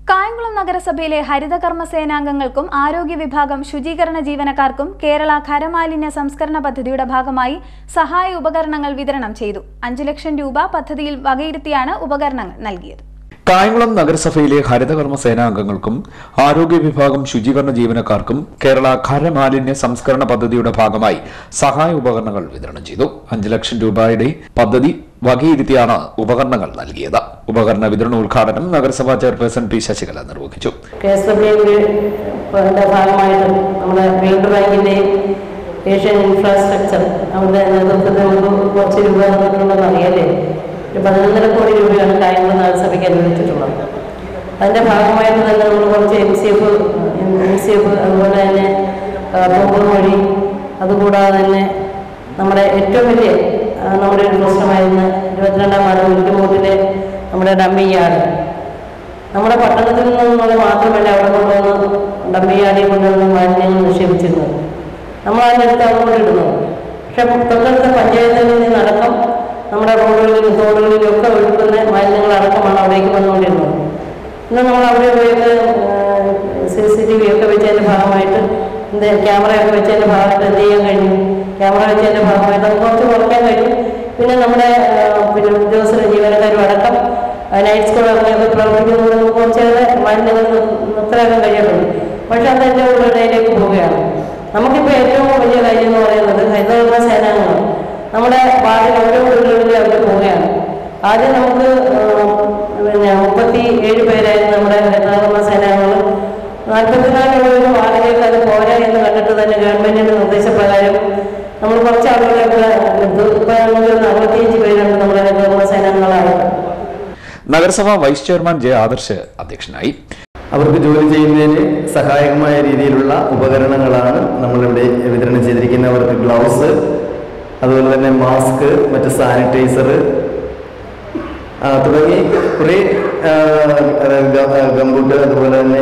കായംകുളം നഗരസഭയിലെ ഹരിതകർമ്മ സേനാംഗങ്ങൾക്കും ആരോഗ്യ വിഭാഗം ശുചീകരണ ജീവനക്കാർക്കും കേരള ഖരമാലിന്യ സംസ്കരണ പദ്ധതിയുടെ ഭാഗമായി സഹായ ഉപകരണങ്ങൾ വിതരണം ചെയ്തു. 5 ലക്ഷം രൂപ പദ്ധതിയിൽ വകയിരുത്തിയാണ് ഉപകരണങ്ങൾ നൽകിയത്. കായംകുളം നഗരസഭയിലെ ഹരിതകർമ്മ സേനാംഗങ്ങൾക്കും ആരോഗ്യ വിഭാഗം ശുചീകരണ ജീവനക്കാർക്കും കേരള ഖരമാലിന്യ സംസ്കരണ പദ്ധതിയുടെ ഭാഗമായി സഹായ ഉപകരണങ്ങൾ വിതരണം ചെയ്തു. 5 ലക്ഷം രൂപയുടെ പദ്ധതി വകയിരുത്തിയാണ് ഉപകരണങ്ങൾ നൽകിയത്. ഉപകരണ വിതരണ ഉദ്ഘാടനം നഗരസഭാ ചെയർപേഴ്സൺ പി ശശികല നിർവഹിച്ചു. ഏഷ്യൻ ഇൻഫ്രാസ്ട്രക്ചർ അവരുടെ നേതൃത്വത്തിൽ കുറച്ച് രൂപ തന്നിട്ടുണ്ടെന്ന് അറിയാലേ. 11.5 കോടി രൂപയാണ് കായംകുളം നഗരസഭയ്ക്ക് അനുവദിച്ചിട്ടുള്ളത്. അതിൻ്റെ ഭാഗമായിട്ട് തന്നെ നമ്മൾ കുറച്ച് എം സി എഫ് അതുപോലെ തന്നെ പോമ്പൂർ വഴി, അതുകൂടാതെ തന്നെ നമ്മുടെ ഏറ്റവും വലിയ നമ്മുടെ ഒരു പ്രശ്നമായിരുന്ന 22-ാം വാർഡ് ഉരുക്കുമൂട്ടിലെ നമ്മുടെ ഡമ്പിങ് യാർഡ്, നമ്മുടെ പട്ടണത്തിൽ നിന്നുള്ള മാത്രമല്ല അവിടെ കൊണ്ടുവന്ന് ഡമ്പിങ് യാർഡിൽ കൊണ്ടുവന്ന് മാലിന്യങ്ങൾ നിക്ഷേപിച്ചിരുന്നത്. നമ്മൾ അതിനടുത്ത് അവിടെ കൊണ്ടിടുന്നത്. പക്ഷെ തൊട്ടടുത്ത പഞ്ചായത്തിൽ നിന്നടക്കം നമ്മുടെ റോഡുകളിലും തോടുകളിലും ഒക്കെ ഒഴുക്കുന്ന മാലിന്യങ്ങളടക്കമാണ് അവിടേക്ക് വന്നുകൊണ്ടിരുന്നത്. ഇന്ന് നമ്മൾ അവിടെ പോയിട്ട് CCTV ഒക്കെ വെച്ചതിൻ്റെ ഭാഗമായിട്ട് ക്യാമറയൊക്കെ വെച്ചതിൻ്റെ ഭാഗമായിട്ട് എന്ത് ചെയ്യാൻ കഴിഞ്ഞു? ക്യാമറ വെച്ചതിൻ്റെ ഭാഗമായിട്ട് അത് കുറച്ച് കുറയ്ക്കാൻ കഴിഞ്ഞു. പിന്നെ നമ്മുടെ ഉദ്യോഗസ്ഥ ജീവനക്കാരും അടക്കം നൈറ്റ് സ്കൂളൊക്കെ പ്രവർത്തിക്കുന്നത് നമുക്ക് കുറച്ചേറെ മാലിന്യങ്ങൾ നിർത്തലാക്കാൻ കഴിയുന്നുണ്ട്. പക്ഷെ അത് എൻ്റെ ഇടയിലേക്ക് പോവുകയാണ്. നമുക്കിപ്പോൾ ഏറ്റവും വലിയ കാര്യം എന്ന് പറയുന്നത് ഹരിതകർമ്മ സേനാംഗങ്ങൾ നമ്മുടെ വാർഡിൽ ഓരോ വീടുകളിലും അവർ പോവുകയാണ്. ആദ്യം നമുക്ക് 37 പേരായിരുന്നു നമ്മുടെ ഹരിതകർമ്മ സേനാംഗങ്ങൾ. 44 വാർഡിലേക്ക് അത് പോരാ എന്ന് കണ്ടിട്ട് തന്നെ ഗവൺമെന്റിന്റെ നിർദ്ദേശപ്രകാരം നമ്മൾ കുറച്ച് ആളുകളൊക്കെ എടുത്തു. ഇപ്പൊ നമുക്ക് 45 പേരുണ്ട് നമ്മുടെ ഹരിതകർമ്മ സേനാംഗങ്ങളായിട്ട്. നഗരസഭ വൈസ് ചെയർമാൻ ജെ ആദർശ് അധ്യക്ഷനായി. അവർക്ക് ജോലി ചെയ്യുന്നതിന് സഹായകമായ രീതിയിലുള്ള ഉപകരണങ്ങളാണ് നമ്മളിവിടെ വിതരണം ചെയ്തിരിക്കുന്നത്. അവർക്ക് ഗ്ലൗസ്, അതുപോലെ തന്നെ മാസ്ക്, മറ്റ് സാനിറ്റൈസർ തുടങ്ങി കുറേ ഗംബൂട്ട്, അതുപോലെ തന്നെ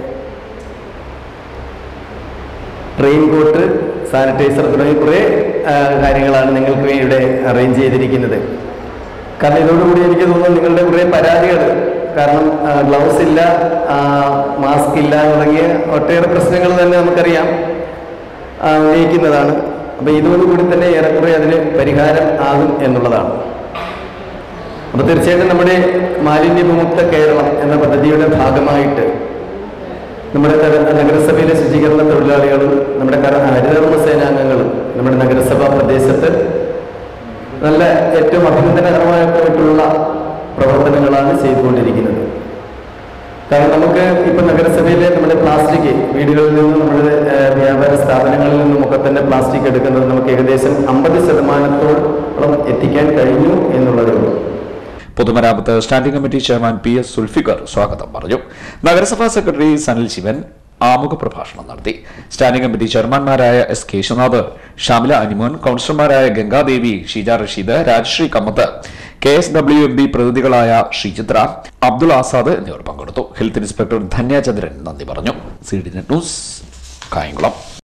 റെയിൻ കോട്ട്, സാനിറ്റൈസർ തുടങ്ങി കുറേ കാര്യങ്ങളാണ് നിങ്ങൾക്ക് ഇവിടെ അറേഞ്ച് ചെയ്തിരിക്കുന്നത്. കാരണം ഇതോടുകൂടി എനിക്ക് തോന്നുന്നു നിങ്ങളുടെ കുറേ പരാതികൾ, കാരണം ഗ്ലൗസ് ഇല്ല, മാസ്ക് ഇല്ല തുടങ്ങിയ ഒട്ടേറെ പ്രശ്നങ്ങൾ തന്നെ നമുക്കറിയാം ഉന്നയിക്കുന്നതാണ്. അപ്പോൾ ഇതോടുകൂടി തന്നെ ഏറെക്കുറെ അതിന് പരിഹാരം ആകും എന്നുള്ളതാണ്. അപ്പോൾ തീർച്ചയായിട്ടും നമ്മുടെ മാലിന്യ വിമുക്ത കേരളം എന്ന പദ്ധതിയുടെ ഭാഗമായിട്ട് നമ്മുടെ നഗരസഭയിലെ ശുചീകരണ തൊഴിലാളികളും നമ്മുടെ ഹരിതകർമ്മ സേനാംഗങ്ങളും നമ്മുടെ നഗരസഭാ പ്രദേശത്ത് നല്ല ഏറ്റവും അഭിനന്ദനകരമായിട്ടുള്ള പ്രവർത്തനങ്ങളാണ് ചെയ്തുകൊണ്ടിരിക്കുന്നത്. കാരണം നമുക്ക് ഇപ്പം നഗരസഭയിലെ നമ്മുടെ പ്ലാസ്റ്റിക് വീടുകളിൽ നിന്നും നമ്മുടെ വ്യാപാര സ്ഥാപനങ്ങളിൽ നിന്നുമൊക്കെ തന്നെ പ്ലാസ്റ്റിക് എടുക്കുന്നത് നമുക്ക് ഏകദേശം 50% എത്തിക്കാൻ കഴിഞ്ഞു എന്നുള്ളതേ ഉള്ളൂ. പൊതുമരാമത്ത് standing committee chairman PS Sulfikar സ്വാഗതം പറഞ്ഞു. നഗരസഭാ സെക്രട്ടറി സനിൽ ശിവൻ ആമുഖ പ്രഭാഷണം നടത്തി. സ്റ്റാൻഡിംഗ് കമ്മിറ്റി ചെയർമാൻമാരായ S കേശവനാഥ്, ഷാമില അനിമോൻ, കൌൺസിലർമാരായ ഗംഗാദേവി, ഷീജ റഷീദ്, രാജശ്രീ കമ്മത്ത്, KSWMB പ്രതിനിധികളായ ശ്രീചിത്ര, അബ്ദുൾ ആസാദ് എന്നിവർ പങ്കെടുത്തു. ഹെൽത്ത് ഇൻസ്പെക്ടർ ധന്യചന്ദ്രൻ നന്ദി പറഞ്ഞു. CDNet news, Kayamkulam.